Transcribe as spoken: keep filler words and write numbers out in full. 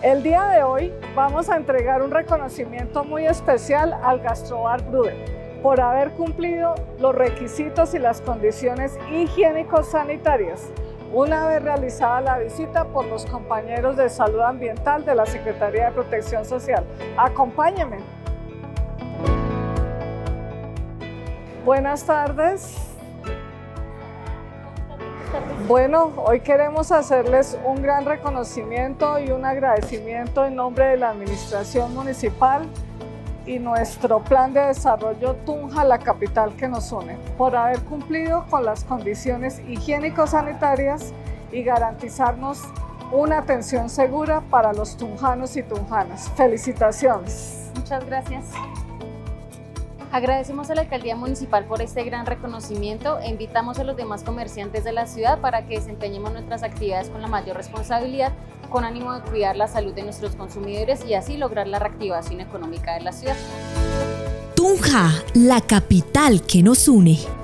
El día de hoy vamos a entregar un reconocimiento muy especial al Gastrobar Bruder por haber cumplido los requisitos y las condiciones higiénicos sanitarias una vez realizada la visita por los compañeros de salud ambiental de la Secretaría de Protección Social. Acompáñenme. Buenas tardes. Bueno, hoy queremos hacerles un gran reconocimiento y un agradecimiento en nombre de la Administración Municipal y nuestro Plan de Desarrollo Tunja, la capital que nos une, por haber cumplido con las condiciones higiénico-sanitarias y garantizarnos una atención segura para los tunjanos y tunjanas. Felicitaciones. Muchas gracias. Agradecemos a la Alcaldía Municipal por este gran reconocimiento e invitamos a los demás comerciantes de la ciudad para que desempeñemos nuestras actividades con la mayor responsabilidad, con ánimo de cuidar la salud de nuestros consumidores y así lograr la reactivación económica de la ciudad. Tunja, la capital que nos une.